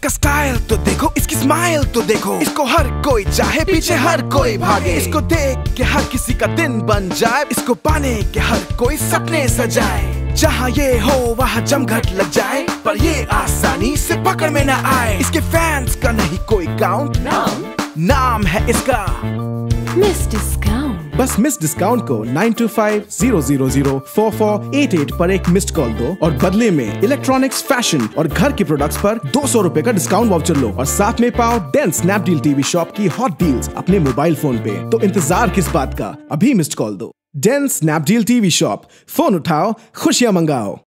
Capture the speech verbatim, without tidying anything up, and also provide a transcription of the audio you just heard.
इसका स्टाइल तो देखो, इसकी स्माइल तो देखो, इसको हर कोई चाहे, पीछे हर कोई भागे। इसको देख के हर किसी का दिन बन जाए, इसको पाने के हर कोई सपने सजाए। जहाँ ये हो वहाँ जमघट लग जाए, पर ये आसानी से पकड़ में न आए। इसके फैंस का नहीं कोई काउंट, नाम है इसका मिस डिस्काउंट। बस मिस डिस्काउंट को nine two five zero zero zero four four eight eight पर एक मिस्ड कॉल दो और बदले में इलेक्ट्रॉनिक्स, फैशन और घर के प्रोडक्ट्स पर दो सौ रुपए का डिस्काउंट वाउचर लो और साथ में पाओ डेन स्नैपडील टीवी शॉप की हॉट डील्स अपने मोबाइल फोन पे। तो इंतजार किस बात का, अभी मिस्ड कॉल दो। Den Snapdeal TV shop, phone उठाओ, खुशियां मंगाओ।